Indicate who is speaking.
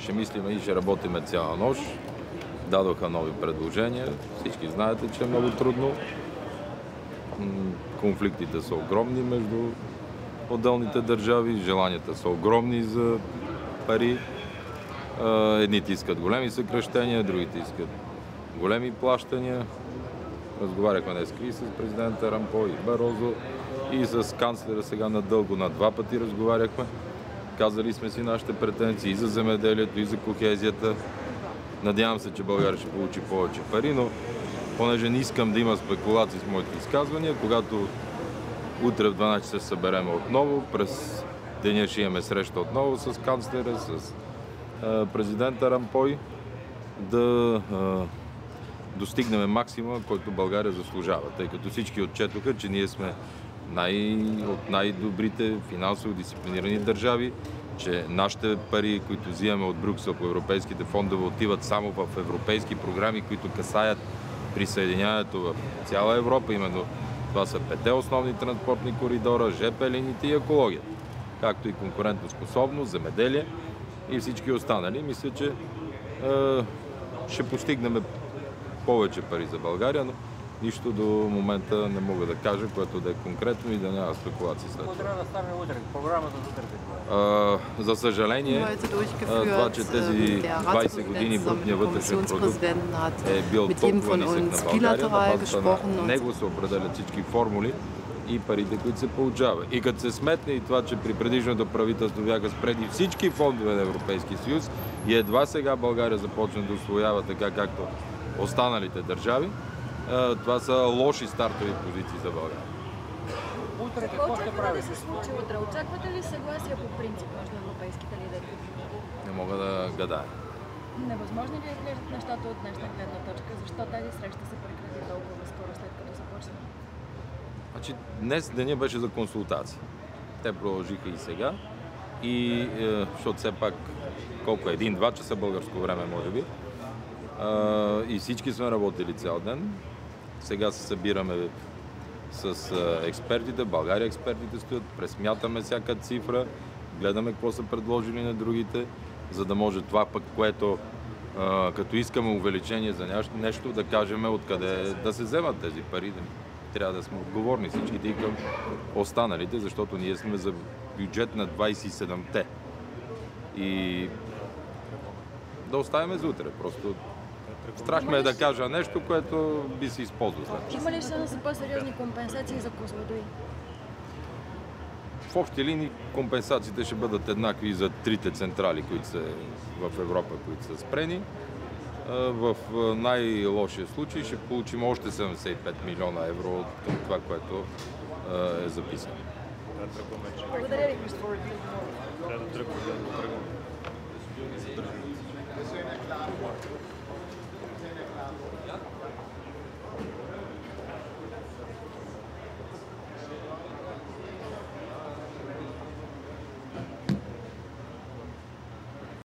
Speaker 1: ще мислиме и ще работиме цяла нощ. Дадоха нови предложения. Всички знаете, че е много трудно. Конфликтите са огромни между отделните държави, желанията са огромни за пари. Едните искат големи съкращения, другите искат големи плащания. Разговаряхме днес и с президента Ромпой, и Барозо, и с канцлера сега надълго, на 2 пъти разговаряхме. Казали сме си нашите претенции и за земеделието, и за кохезията. Надявам се, че България ще получи повече пари, но понеже не искам да има спекулации с моите изказвания, когато утре в 12 часа се съберем отново, през деня ще имаме среща отново с канцлера, с президента Ромпой, да достигнем максимума, който България заслужава, тъй като всички отчетоха, че ние сме от най-добрите финансово дисциплинирани държави, че нашите пари, които взимаме от Брюксел по европейските фондове, отиват само в европейски програми, които касаят присъединяването в цяла Европа. Именно това са 5 основни транспортни коридора, ЖП линиите и екологията, както и конкурентоспособност, земеделие и всички останали. Мисля, че ще постигнем повече пари за България, но нищо до момента не мога да кажа, което да е конкретно и да няма спекулации след това.
Speaker 2: Какво трябва да стане утре? Програмата за утре?
Speaker 1: За съжаление, това, че тези 20 години брутния вътрешен продукт е бил толкова нисък на България, на базата на него се определят всички формули и парите, които се получава. И като се сметне и това, че при предишното правителство бяха спреди всички фондове на Европейския съюз и едва сега България започна да усвоява така, както останалите държави, това са лоши стартови позиции за България.
Speaker 2: Утре какво ще прави?
Speaker 3: Да се случи утре? Очаквате ли съгласие по принцип между европейските лидери?
Speaker 1: Не мога да гадая.
Speaker 3: Невъзможно ли изглеждат нещата от днешна гледна точка? Защо тази среща се прекрати толкова скоро след като започна?
Speaker 1: Значи, днес деня беше за консултации. Те продължиха и сега. Защото все пак колко е? 1-2 часа българско време, може би. И всички сме работили цял ден. Сега се събираме с експертите. В България експертите стоят, пресмятаме всяка цифра, гледаме какво са предложили на другите, за да може това пък, което като искаме увеличение за нещо, да кажем откъде да се вземат тези пари. Трябва да сме отговорни всичките и към останалите, защото ние сме за бюджет на 27-те. И да оставим за утре. Просто страх ме е да кажа нещо, което би се използвал след.
Speaker 3: Има ли шанс за по-сериозни компенсации за Козлодуй?
Speaker 1: В общи линии компенсациите ще бъдат еднакви за трите централи, които са в Европа, които са спрени. В най-лошия случай ще получим още 75 милиона евро от това, което е записано.
Speaker 3: Благодаря ви.
Speaker 2: Трябва да тръгваме.